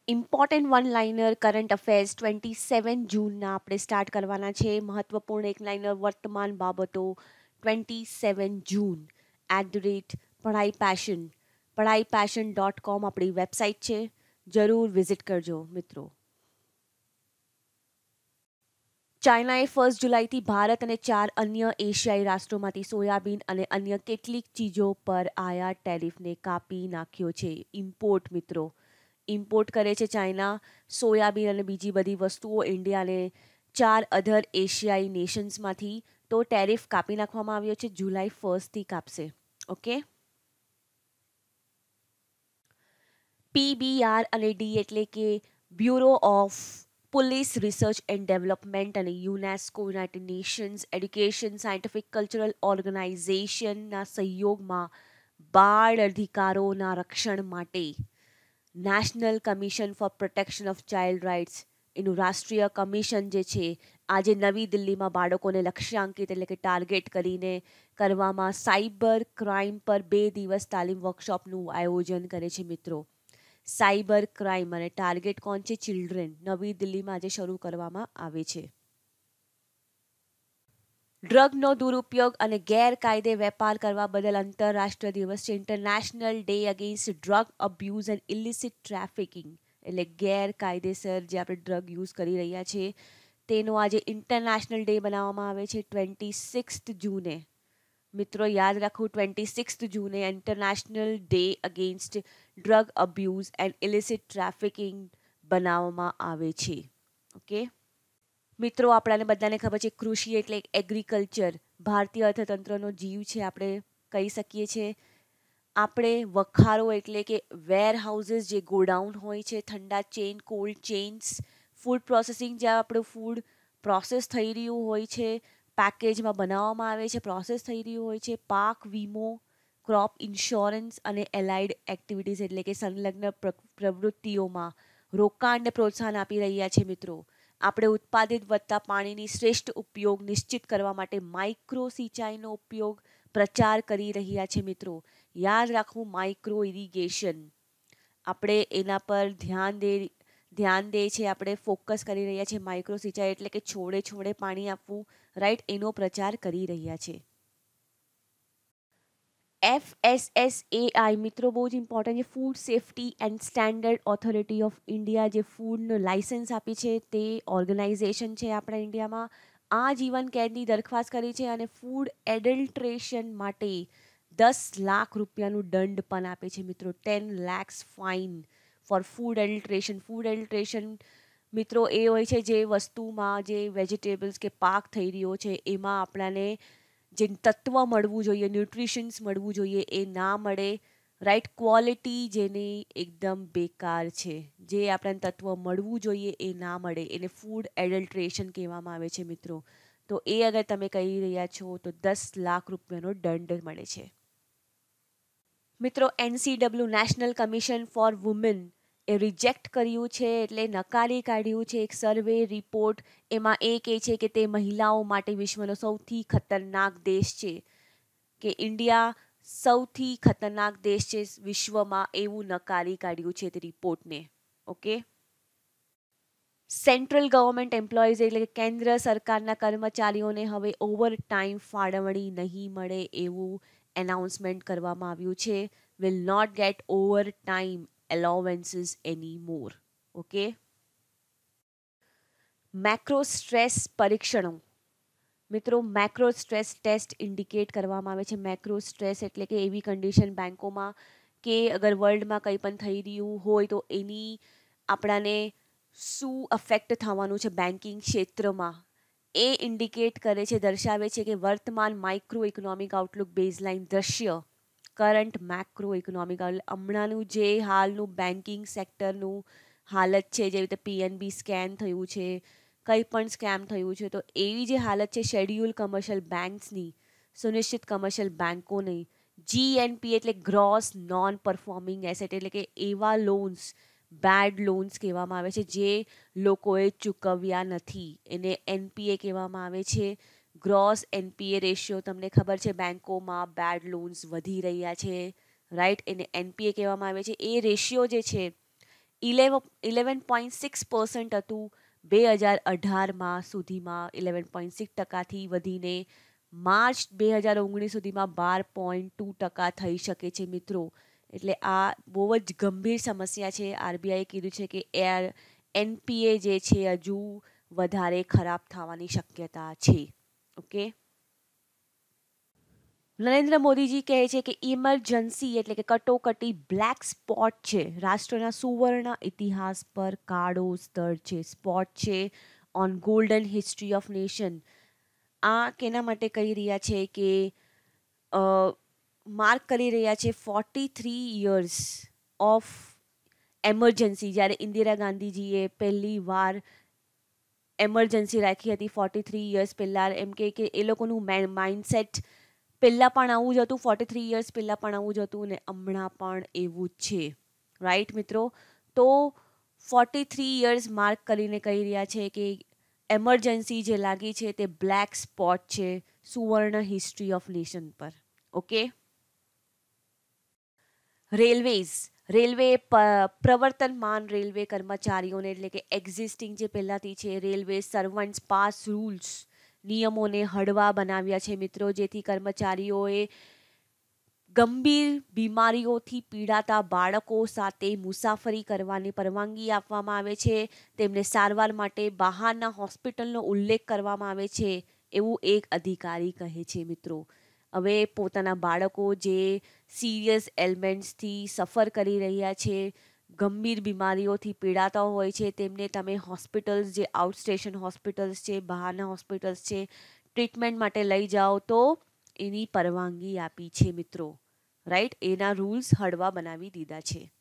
Important one liner current affairs 27 જૂનના આપણે start કરવાના છે. મહત્વપૂર્ણ એક લાઇનર વર્તમાન બાબતો 27 જૂન @પઢાઈ પેશન.com આપણી વેબસાઇટ છે. જરૂર વિઝિટ કરજો મિત્રો. ચાઇનાએ 1 જુલાઈથી ભારત અને 4 અન્ય એશિયાઈ રાષ્ટ્રોમાંથી સોયાબીન અને અન્ય કેટલીક ચીજો પર આયાત ટેરિફને કાપી નાખ્યો છે. ઇમ્પોર્ટ મિત્રો, ઇમ્પોર્ટ કરે છે ચાઇના સોયાબીન અને બીજી બધી વસ્તુઓ ઇન્ડિયા અને 4 અધર એશિયાઈ નેશન્સમાંથી. તો ટેરિફ કાપી નાખવામાં આવ્યો છે. જુલાઈ 1થી કાપશે. ઓકે. PBR અને ડી એટલે કે bureau of police research and development અને UNESCO united nations education scientific cultural ઓર્ગેનાઇઝેશનના સહયોગમાં બાળ અધિકારોના રક્ષણ માટે national commission for protection of child rights એનું રાષ્ટ્રીય કમિશન જે છે આજે નવી દિલ્હીમાં બાળકોને લક્ષ્યાંકિત એટલે કે ટાર્ગેટ કરીને કરવામાં સાયબર ક્રાઇમ પર 2 દિવસ તાલીમ વર્કશોપનું આયોજન કરે છે મિત્રો. સાયબર ક્રાઇમ અને ટાર્ગેટ કોણ છે? ચિલ્ડ્રન. નવી દિલ્હીમાં આજે શરૂ કરવામાં આવે છે. ડ્રગનો દુરુપયોગ અને ગેરકાયદે વેપાર કરવા બદલ આંતરરાષ્ટ્રીય દિવસ છે. International day against drug abuse and illicit trafficking એટલે ગેરકાયદેસર જે આપણે ડ્રગ યુઝ કરી રહ્યા છીએ તેનો આજે ઇન્ટરનેશનલ ડે બનાવવામાં આવે છે 26 જૂને. મિત્રો યાદ રાખો 26 જૂને international day against drug abuse and illicit trafficking બનાવવામાં આવે છે. ઓકે મિત્રો, આપણાને બધાને ખબર છે કૃષિ એટલે એગ્રીકલ્ચર ભારતીય અર્થતંત્રનો જીવ છે આપણે કહી શકીએ છીએ. આપણે વખારો એટલે કે વેર હાઉસીસ જે ગોડાઉન હોય છે, ઠંડા chain, cold chains, food processing જ્યાં આપણું ફૂડ પ્રોસેસ થઈ રહ્યું હોય છે, પેકેજમાં બનાવવામાં આવે છે, પ્રોસેસ થઈ રહ્યું હોય છે, પાક વીમો, ક્રોપ ઇન્સ્યોરન્સ અને એલાઇડ એક્ટિવિટીઝ એટલે કે સંલગ્ન પ્રવૃત્તિઓમાં રોકાણને પ્રોત્સાહન આપી રહ્યા છે મિત્રો. આપણે ઉત્પાદિત વધતા પાણીની શ્રેષ્ઠ ઉપયોગ નિશ્ચિત કરવા માટે માઇક્રો સિંચાઈનો ઉપયોગ પ્રચાર કરી રહ્યા છે મિત્રો. યાદ રાખવું માઇક્રો ઇરિગેશન. આપણે એના પર ધ્યાન દે છે, આપણે ફોકસ કરી રહ્યા છીએ. માઇક્રો સિંચાઈ એટલે કે છોડે છોડે પાણી આપવું, રાઈટ, એનો પ્રચાર કરી રહ્યા છે. FSSAI મિત્રો બહુ જ ઇમ્પોર્ટન્ટ છે. Food safety and standard authority of India જે ફૂડનું લાઇસન્સ આપી છે તે ઓર્ગેનાઇઝેશન છે આપણા ઇન્ડિયામાં. આ જીવન કેદની દરખાસ્ત કરી છે અને ફૂડ એડલ્ટ્રેશન માટે 10 લાખ રૂપિયાનું દંડ પણ આપે છે મિત્રો. 10 lakhs fine for food adulteration. Food adulteration મિત્રો એ હોય છે જે વસ્તુમાં જે વેજીટેબલ્સ કે પાક થઈ રહ્યો છે એમાં આપણાને જે તત્વ મળવું જોઈએ, ન્યુટ્રિશન્સ મળવું જોઈએ એ ના મળે, રાઈટ, ક્વોલિટી જેની એકદમ બેકાર છે, જે આપણને તત્વ મળવું જોઈએ એ ના મળે, એને ફૂડ એડલ્ટ્રેશન કહેવામાં આવે છે મિત્રો. તો એ અગર તમે કહી રહ્યા છો તો 10 લાખ રૂપિયાનો દંડ મળે છે મિત્રો. NCW national commission for women એ રિજેક્ટ કર્યું છે એટલે નકારી કાઢ્યું છે એક સર્વે રિપોર્ટ. એમાં એ કહે છે કે તે મહિલાઓ માટે વિશ્વનો સૌથી ખતરનાક દેશ છે, કે ઇન્ડિયા સૌથી ખતરનાક દેશ છે વિશ્વમાં, એવું નકારી કાઢ્યું છે તે રિપોર્ટને. ઓકે. સેન્ટ્રલ ગવર્મેન્ટ એમ્પ્લોઈઝ એટલે કે કેન્દ્ર સરકારના કર્મચારીઓને હવે ઓવર ટાઈમ ફાળવણી નહીં મળે એવું એનાઉન્સમેન્ટ કરવામાં આવ્યું છે. Will not get overtime allowances any more. Okay. Macro stress પરીક્ષણો મિત્રો, મેક્રો સ્ટ્રેસ ટેસ્ટ ઇન્ડિકેટ કરવામાં આવે છે. મેક્રો સ્ટ્રેસ એટલે કે એવી કન્ડિશન બેંકોમાં કે અગર વર્લ્ડમાં કંઈ પણ થઈ રહ્યું હોય તો એની આપણાને શું અફેક્ટ થવાનું છે બેન્કિંગ ક્ષેત્રમાં એ ઇન્ડિકેટ કરે છે, દર્શાવે છે કે વર્તમાન માઇક્રો ઇકોનોમિક આઉટલુક બેઝલાઇન દ્રશ્ય કરંટ મેક્રો ઇકોનોમિક હમણાંનું જે હાલનું બેન્કિંગ સેક્ટરનું હાલત છે, જેવી રીતે PNB સ્કેમ થયું છે, કંઈ પણ સ્કેમ થયું છે, તો એવી જે હાલત છે શેડ્યુલ કમર્શિયલ બેન્ક્સની, સુનિશ્ચિત કમર્શિયલ બેન્કોની, GNP એટલે ગ્રોસ નોન પરફોર્મિંગ એસેટ એટલે કે એવા લોન્સ, બેડ લોન્સ કહેવામાં આવે છે જે લોકોએ ચૂકવ્યા નથી, એને NPA કહેવામાં આવે છે. ગ્રોસ NPA રેશિયો તમને ખબર છે બેન્કોમાં બેડ લોન્સ વધી રહ્યા છે, રાઈટ, એને NPA કહેવામાં આવે છે. એ રેશિયો જે છે 11.6% હતું 2018માં સુધીમાં 11.6%થી વધીને માર્ચ 2019 સુધીમાં 12.2% થઈ શકે છે મિત્રો. એટલે આ બહુ જ ગંભીર સમસ્યા છે. આરબીઆઈએ કીધું છે કે એનપીએ જે છે હજુ વધારે ખરાબ થવાની શક્યતા છે. ઓકે, નરેન્દ્ર મોદીજી કહે છે કે ઇમરજન્સી એટલે કે કટોકટી બ્લેક સ્પોટ છે, રાષ્ટ્રના સુવર્ણ ઇતિહાસ પર કાળો સ્તર છે. સ્પોટ છે on golden history of nation. આ કેના માટે કહી રહ્યા છે કે માર્ક કરી રહ્યા છે 43 યર્સ ઓફ એમરજન્સી. જ્યારે ઇન્દિરા ગાંધીજીએ પહેલી વાર એમરજન્સી રાખી હતી 43 યર્સ પહેલાં. એમ કે એ લોકોનું માઇન્ડસેટ પહેલાં પણ આવું જ હતું, 43 યર્સ પહેલાં પણ આવું જ હતું ને હમણાં પણ એવું જ છે. રાઈટ મિત્રો? તો 43 યર્સ માર્ક કરીને કહી રહ્યા છે કે એમરજન્સી જે લાગી છે તે બ્લેક સ્પોટ છે સુવર્ણ હિસ્ટ્રી ઓફ નેશન પર. ઓકે, રેલવે પ્રવર્તનમાન રેલવે કર્મચારીઓને એટલે કે એક્ઝિસ્ટિંગ જે પહેલાંથી છે રેલવે સર્વન્ટ્સ પાસ રૂલ્સ નિયમોને હળવા બનાવ્યા છે મિત્રો, જેથી કર્મચારીઓએ ગંભીર બીમારીઓથી પીડાતા બાળકો સાથે મુસાફરી કરવાની પરવાનગી આપવામાં આવે છે. તેમને સારવાર માટે બહારના હોસ્પિટલનો ઉલ્લેખ કરવામાં આવે છે એવું એક અધિકારી કહે છે મિત્રો. હવે પોતાના બાળકો જે સિરિયસ એલિમેન્ટ્સથી સફર કરી રહ્યા છે, ગંભીર બીમારીઓથી પીડાતા હોય છે, તેમને તમે હોસ્પિટલ્સ જે આઉટસ્ટેશન હોસ્પિટલ્સ છે, બહારના હોસ્પિટલ્સ છે, ટ્રીટમેન્ટ માટે લઈ જાઓ તો એની પરવાનગી આપી છે મિત્રો. રાઈટ? એના રૂલ્સ હળવા બનાવી દીધા છે.